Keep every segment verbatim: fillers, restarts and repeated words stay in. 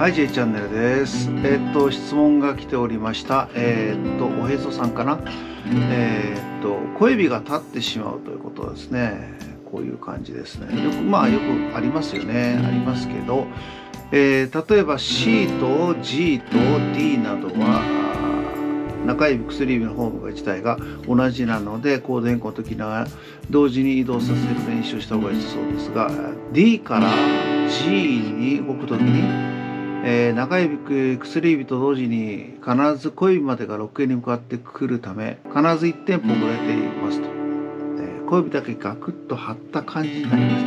はい、J チャンネルです。えっと、質問が来ておりました。えっと、おへそさんかな。えっと、小指が立ってしまうということですね。こういう感じですね。よく、まあ、よくありますよね。ありますけど、えー、例えば C と G と D などは、中指、薬指のフォーム自体が同じなので、コード変更の時には同時に移動させる練習をした方がいいそうですが、D から G に動く時に、えー、中指、薬指と同時に必ず小指までがろっけんに向かってくるため、必ずいちテンポ遅れていますと。えー、小指だけガクッと張った感じになります。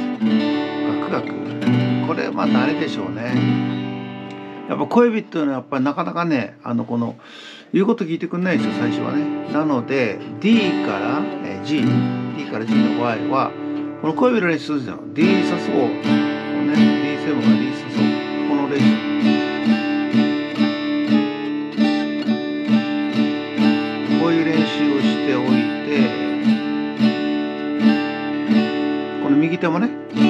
ガクガク。これまあ慣れでしょうね。やっぱ小指っていうのはやっぱりなかなかね、あのこの言うこと聞いてくれないですよ、最初はね。なので D から、えー、G、D から G の場合は、この小指の練習するんですよ。D サソ、ね、ディーセブン が D サソ、この練習。こういう練習をしておいて、この右手もね、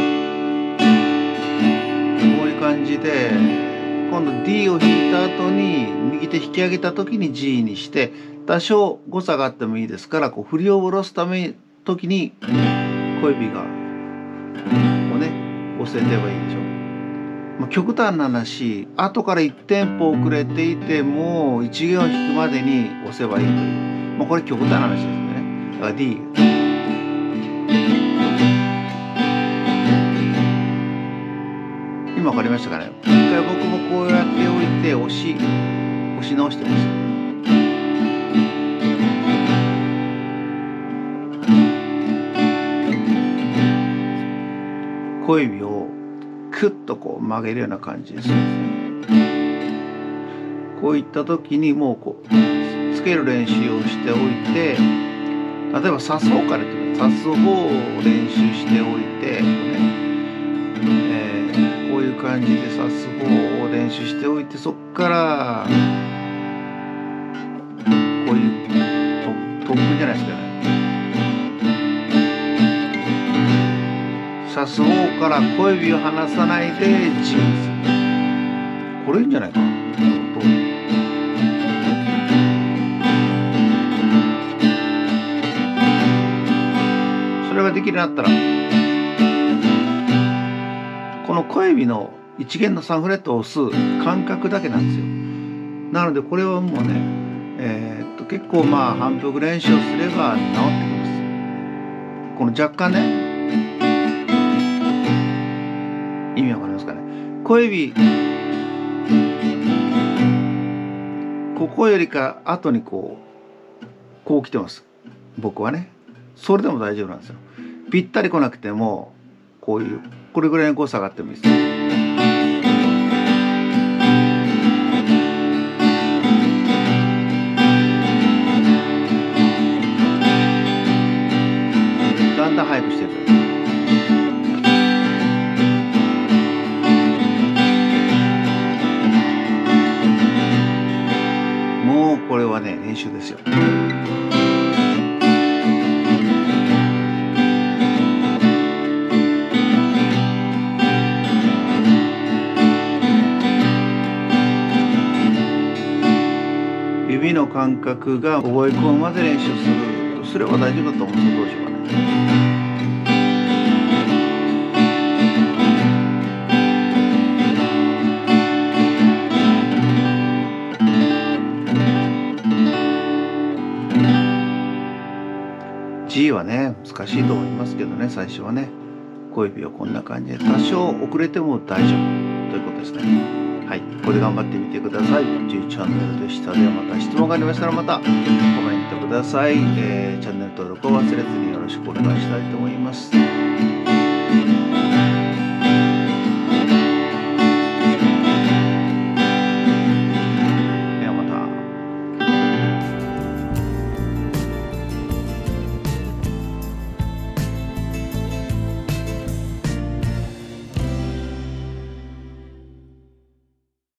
こういう感じで、今度 D を弾いた後に右手引き上げた時に G にして、多少誤差があってもいいですから、こう振りを下ろすため時に小指がこうね押せればいいでしょ。まあ、極端な話、後からいちテンポ遅れていてもいち弦を弾くまでに押せばいいという、まあ、これ極端な話ですね。だから D。今分かりましたかね。一回僕もこうやっておいて押し押し直してます。小指をクッとこう曲げるような感じですね。こういった時にもうこうつける練習をしておいて、例えば刺す方から刺す方を練習しておいて、ねえー、こういう感じで刺す方を練習しておいて、そこからこういう特訓じゃないですかね。刺す方から小指を離さないで G。これいいんじゃないかな。それができるようになったら、この小指のいち弦のさんフレットを押す感覚だけなんですよ。なのでこれはもうね、えー、っと結構まあ反復練習をすれば治ってきます。この若干ね、意味わかりますかね。小指ここよりか後にこうこう来てます、僕はね。それでも大丈夫なんですよ。ぴったり来なくてもこういうこれぐらいの誤差があってもいいです。だんだん速くしてください。もうこれはね練習ですよ。指の感覚が覚え込むまで練習するとすれば大丈夫だと思うんですよ。どうしようかね。G はね難しいと思いますけどね、最初はね小指をこんな感じで多少遅れても大丈夫ということですね。はい、これ頑張ってみてください。J チャンネルでした。ではまた質問がありましたらまたコメントください。えー、チャンネル登録を忘れずによろしくお願いしたいと思います。